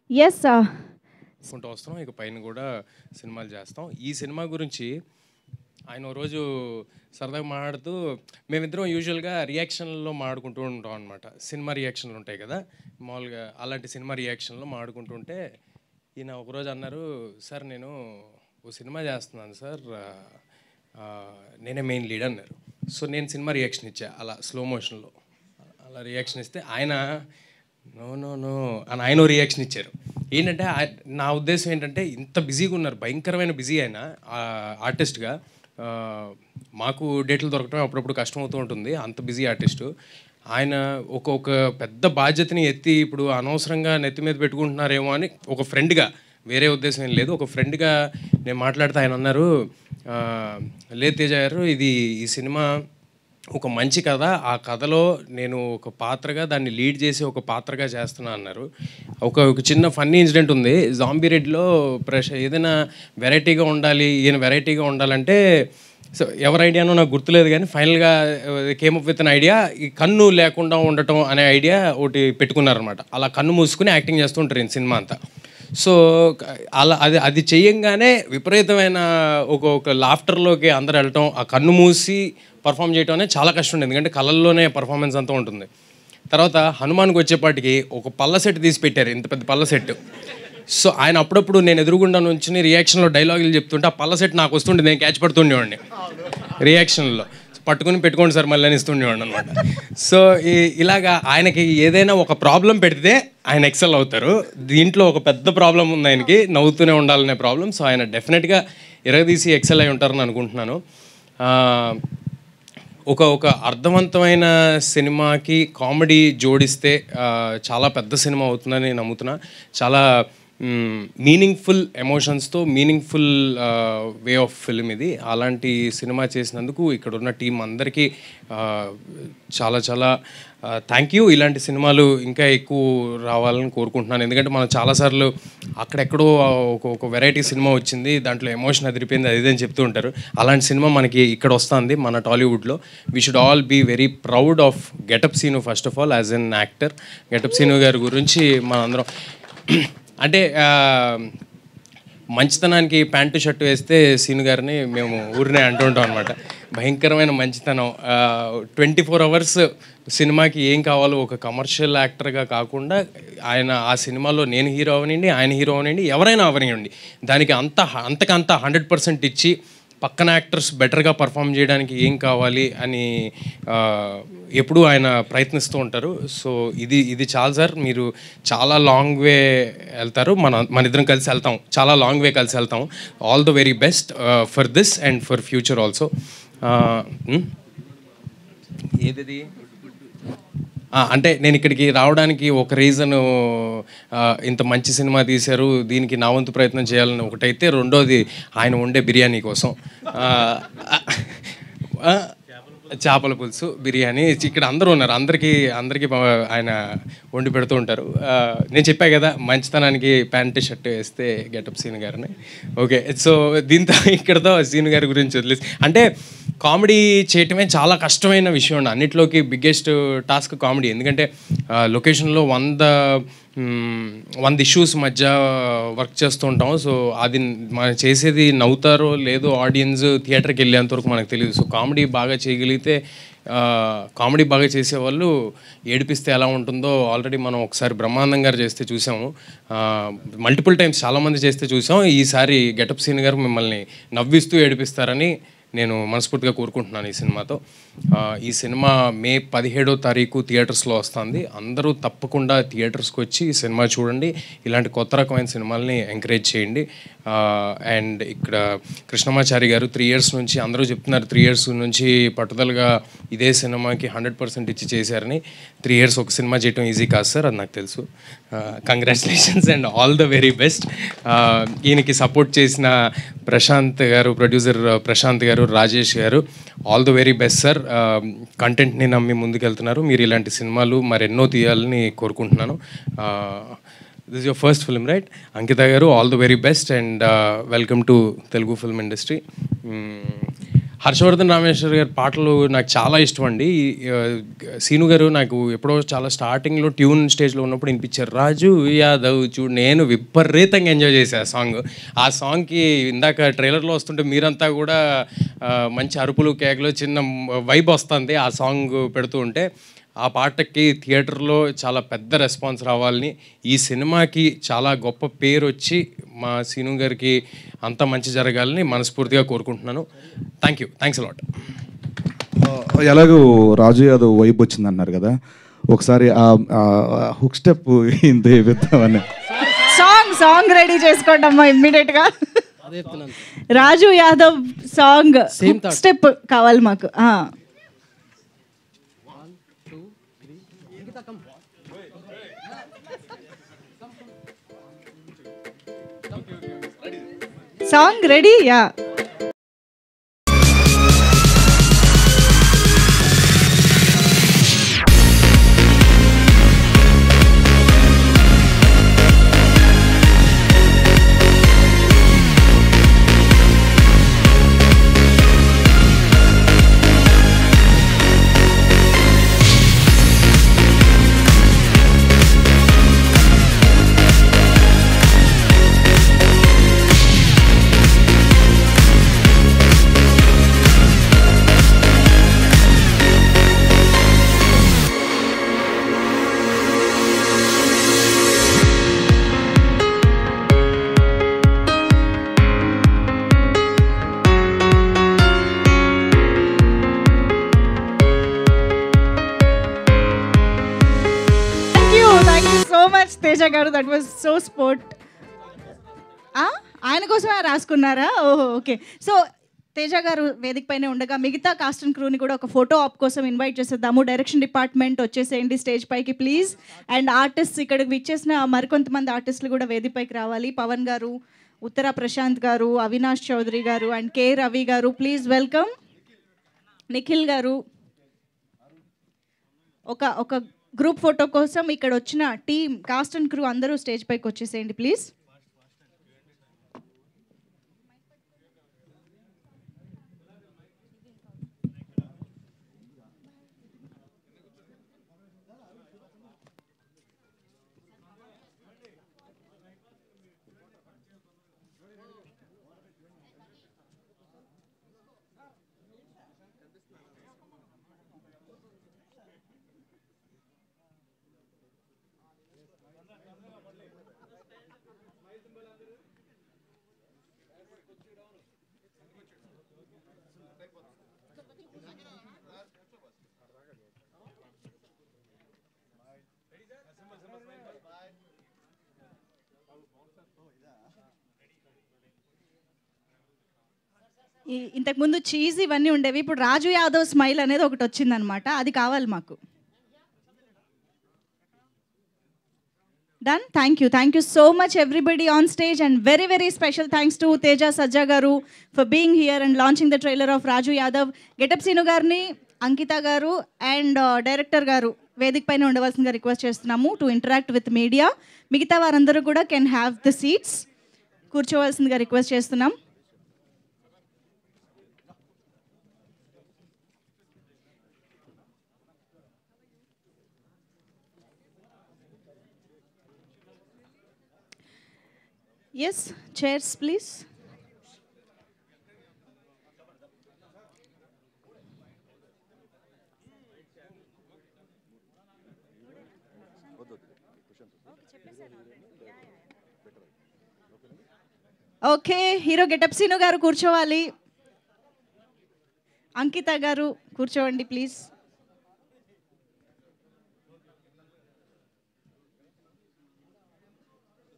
Yes sir. చేసుకుంటూ వస్తాం. ఇక పైన కూడా సినిమాలు చేస్తాం. ఈ సినిమా గురించి ఆయన ఓ రోజు సరదాగా మాట్లాడుతూ, మేమిద్దరం యూజువల్గా రియాక్షన్లో మాడుకుంటూ ఉంటాం అనమాట. సినిమా రియాక్షన్లు ఉంటాయి కదా మామూలుగా, అలాంటి సినిమా రియాక్షన్లో మాడుకుంటుంటే ఈయన ఒకరోజు అన్నారు, సార్ నేను ఓ సినిమా చేస్తున్నాను సార్, నేనే మెయిన్ లీడ్ అన్నారు. సో నేను సినిమా రియాక్షన్ ఇచ్చా అలా స్లో మోషన్లో. అలా రియాక్షన్ ఇస్తే ఆయన నో నో నో అని ఆయన రియాక్షన్ ఇచ్చారు. ఏంటంటే నా ఉద్దేశం ఏంటంటే, ఇంత బిజీగా ఉన్నారు, భయంకరమైన బిజీ ఆయన ఆర్టిస్ట్గా. మాకు డేట్లు దొరకటం అప్పుడప్పుడు కష్టమవుతూ ఉంటుంది, అంత బిజీ ఆర్టిస్టు ఆయన. ఒక పెద్ద బాధ్యతని ఎత్తి ఇప్పుడు అనవసరంగా నెత్తి మీద పెట్టుకుంటున్నారేమో అని ఒక ఫ్రెండ్గా, వేరే ఉద్దేశం ఏం లేదు, ఒక ఫ్రెండ్గా నేను మాట్లాడితే ఆయన అన్నారు, లేదు తేజ గారు, ఈ సినిమా ఒక మంచి కథ, ఆ కథలో నేను ఒక పాత్రగా దాన్ని లీడ్ చేసి ఒక పాత్రగా చేస్తున్నా అన్నారు. ఒక చిన్న ఫన్నీ ఇన్సిడెంట్ ఉంది. జాంబీ రెడ్లో ఏదైనా వెరైటీగా ఉండాలి, ఈయన వెరైటీగా ఉండాలంటే, సో ఎవరి ఐడియానో నాకు గుర్తులేదు కానీ ఫైనల్గా came up with an idea, ఈ కన్ను లేకుండా ఉండటం అనే ఐడియా ఒకటి పెట్టుకున్నారనమాట. అలా కన్ను మూసుకుని యాక్టింగ్ చేస్తూ ఉంటారు ఈ సినిమా అంతా. సో అలా అది చెయ్యంగానే విపరీతమైన ఒక లాఫ్టర్లోకి అందరు వెళ్ళటం, ఆ కన్ను మూసి పర్ఫామ్ చేయటం అనేది చాలా కష్టం ఉంది, ఎందుకంటే కళల్లోనే పర్ఫార్మెన్స్ అంతా ఉంటుంది. తర్వాత హనుమాన్కి వచ్చేపాటికి ఒక పళ్ళ సెట్ తీసి పెట్టారు, ఇంత పెద్ద పళ్ళ సెట్. సో ఆయన అప్పుడప్పుడు నేను ఎదురుగుండా నుంచి రియాక్షన్లో డైలాగులు చెప్తుంటే ఆ పళ్ళ సెట్ నాకు వస్తుండే, నేను క్యాచ్ పడుతుండేవాడిని రియాక్షన్లో. పట్టుకుని పెట్టుకోండి సార్ మళ్ళీ అని ఇస్తుండేవాడిని అనమాట. సో ఇలాగా ఆయనకి ఏదైనా ఒక ప్రాబ్లం పెడితే ఆయన ఎక్సెల్ అవుతారు. దీంట్లో ఒక పెద్ద ప్రాబ్లం ఉంది ఆయనకి, నవ్వుతూనే ఉండాలనే ప్రాబ్లం. సో ఆయన డెఫినెట్గా ఎరగదీసి ఎక్సెల్ అయి ఉంటారని అనుకుంటున్నాను. ఒక అర్థవంతమైన సినిమాకి కామెడీ జోడిస్తే చాలా పెద్ద సినిమా అవుతుందని నమ్ముతున్నా. చాలా మీనింగ్ఫుల్ ఎమోషన్స్తో మీనింగ్ఫుల్ వే ఆఫ్ ఫిల్మ్ ఇది. అలాంటి సినిమా చేసినందుకు ఇక్కడున్న టీం అందరికీ చాలా చాలా థ్యాంక్ యూ. ఇలాంటి సినిమాలు ఇంకా ఎక్కువ రావాలని కోరుకుంటున్నాను, ఎందుకంటే మనం చాలాసార్లు అక్కడెక్కడో ఒక వెరైటీ సినిమా వచ్చింది, దాంట్లో ఎమోషన్ అదిరిపోయింది, అది అని చెప్తూ ఉంటారు. అలాంటి సినిమా మనకి ఇక్కడ వస్తుంది మన టాలీవుడ్లో. We should all be very proud of getup Seenu first of all as an actor. Getup Seenu గారి గురించి మనందరం అంటే మంచితనానికి ప్యాంటు షర్టు వేస్తే సీను గారిని మేము ఊరినే అంటూ ఉంటాం అనమాట. భయంకరమైన మంచితనం. 24 hours సినిమాకి ఏం కావాలో ఒక కమర్షియల్ యాక్టర్గా కాకుండా ఆయన ఆ సినిమాలో నేను హీరో అవనండి, ఆయన హీరో అవనండి, ఎవరైనా అవనివ్వండి, దానికి అంతకంత 100% ఇచ్చి పక్కన యాక్టర్స్ బెటర్గా పర్ఫామ్ చేయడానికి ఏం కావాలి అని ఎప్పుడూ ఆయన ప్రయత్నిస్తూ ఉంటారు. సో ఇది చాలా సార్, మీరు చాలా లాంగ్ వే వెళ్తారు, మన ఇద్దరం కలిసి వెళ్తాం, చాలా లాంగ్ వే కలిసి వెళ్తాం. All the very best for this and for future also. ఏది అంటే నేను ఇక్కడికి రావడానికి ఒక రీజను, ఇంత మంచి సినిమా తీశారు, దీనికి నా వంతు ప్రయత్నం చేయాలని ఒకటైతే, రెండోది ఆయన వండే బిర్యానీ కోసం. చేపల పులుసు, బిర్యానీ, ఇక్కడ అందరూ ఉన్నారు, అందరికీ ఆయన వండి పెడుతూ ఉంటారు. నేను చెప్పా కదా, మంచితనానికి ప్యాంటు షర్ట్ వేస్తే గెటప్ సీను గారిని. ఓకే, సో దీంతో ఇక్కడతో సీను గారి గురించి వదిలేసి, అంటే కామెడీ చేయటమే చాలా కష్టమైన విషయం అండి. అన్నిట్లోకి బిగ్గెస్ట్ టాస్క్ కామెడీ, ఎందుకంటే లొకేషన్లో 100 ఇష్యూస్ మధ్య వర్క్ చేస్తూ ఉంటాం. సో అది మనం చేసేది నవ్వుతారో లేదో ఆడియన్స్ థియేటర్కి వెళ్ళేంతవరకు మనకు తెలియదు. సో కామెడీ బాగా చేయగలిగితే, కామెడీ బాగా చేసేవాళ్ళు ఏడిపిస్తే ఎలా ఉంటుందో ఆల్రెడీ మనం ఒకసారి బ్రహ్మానందం గారు చేస్తే చూసాము, మల్టిపుల్ టైమ్స్ చాలామంది చేస్తే చూసాం. ఈసారి గెటప్ సీన్ గారు మిమ్మల్ని నవ్విస్తూ ఏడిపిస్తారని నేను మనస్ఫూర్తిగా కోరుకుంటున్నాను ఈ సినిమాతో. ఈ సినిమా మే 17వ తారీఖు థియేటర్స్లో వస్తుంది. అందరూ తప్పకుండా థియేటర్స్కి వచ్చి ఈ సినిమా చూడండి, ఇలాంటి కొత్త రకమైన సినిమాల్ని ఎంకరేజ్ చేయండి. అండ్ ఇక్కడ కృష్ణమాచారి గారు 3 years నుంచి అందరూ చెప్తున్నారు, 3 years నుంచి పట్టుదలగా ఇదే సినిమాకి 100% ఇచ్చి చేశారని. 3 years ఒక సినిమా చేయటం ఈజీ కాదు సార్, అది నాకు తెలుసు. Congratulations and all the very best. ఈయనకి సపోర్ట్ చేసిన Prashanth garu, producer Prashanth garu, Rajesh garu, all the very best sir. కంటెంట్ని నమ్మి ముందుకెళ్తున్నారు, మీరు ఇలాంటి సినిమాలు మరెన్నో తీయాలని కోరుకుంటున్నాను. This is your first film right? Ankita garu, all the very best and welcome to Telugu film industry. Harshavardhan Rameshwar గారి పాటలు నాకు చాలా ఇష్టం అండి. సీను గారు నాకు ఎప్పుడో చాలా స్టార్టింగ్లో ట్యూన్ స్టేజ్లో ఉన్నప్పుడు వినిపించారు, రాజు యాదవ్ చూడు. నేను విపరీతంగా ఎంజాయ్ చేశాను ఆ సాంగ్. ఆ సాంగ్కి ఇందాక ట్రైలర్లో వస్తుంటే మీరంతా కూడా మంచి అరుపులు కేకలు చిన్న వైబ్ వస్తుంది ఆ సాంగ్ పెడుతూ ఉంటే. ఆ పాటకి థియేటర్లో చాలా పెద్ద రెస్పాన్స్ రావాలని, ఈ సినిమాకి చాలా గొప్ప పేరు వచ్చి మా సీను గారికి అంత మంచి జరగాలని మనస్ఫూర్తిగా కోరుకుంటున్నాను. Thanks a lot. ఎలాగో రాజు యాదవ్ వైబ్ వచ్చింది అన్నారు కదా, ఒకసారి హుక్ స్టెప్ ఇంతే పెద్దామని సాంగ్ రెడీ చేసుకోండి అమ్మా ఇమ్మీడియట్గా. రాజు యాదవ్ సాంగ్ స్టెప్ కావాలి మాకు. Song ready? యా. తేజ గారు, దట్ వాజ్ సో స్పోర్ట్. ఆయన కోసమే రాసుకున్నారా? ఓహో, ఓకే. సో తేజ గారు వేదిక పైన ఉండగా మిగతా కాస్ట్ అండ్ క్రూని కూడా ఒక ఫోటో ఆప్ కోసం ఇన్వైట్ చేసేద్దాము. డైరెక్షన్ డిపార్ట్మెంట్ వచ్చేసేయండి స్టేజ్ పైకి ప్లీజ్. అండ్ ఆర్టిస్ట్ ఇక్కడికి విచ్చేసిన మరికొంతమంది ఆర్టిస్టులు కూడా వేదిక పైకి రావాలి. పవన్ గారు, ఉత్తర ప్రశాంత్ గారు, అవినాష్ చౌదరి గారు అండ్ కే రవి గారు, ప్లీజ్ వెల్కమ్. నిఖిల్ గారు. ఒక గ్రూప్ ఫోటో కోసం ఇక్కడ వచ్చిన టీమ్ కాస్ట్ అండ్ క్రూ అందరూ స్టేజ్ పైకి వచ్చేసేయండి ప్లీజ్. ఇంతకుముందు చీజ్ ఇవన్నీ ఉండేవి, ఇప్పుడు రాజు యాదవ్ స్మైల్ అనేది ఒకటి వచ్చిందనమాట, అది కావాలి మాకు. Done. Thank you so much everybody on stage and very special thanks to Teja Sajja garu for being here and launching the trailer of Raju Yadav. Getup Seenu గారిని, అంకిత గారు అండ్ డైరెక్టర్ గారు వేదిక పైన ఉండవలసిందిగా రిక్వెస్ట్ చేస్తున్నాము టు ఇంటరాక్ట్ విత్ మీడియా. మిగతా వారందరూ కూడా కెన్ హ్యావ్ ద సీట్స్, కూర్చోవలసిందిగా request చేస్తున్నాం. Yes, chairs please. Okay, hero getup Seenu garu కూర్చోవాలి. అంకిత గారు కూర్చోండి ప్లీజ్.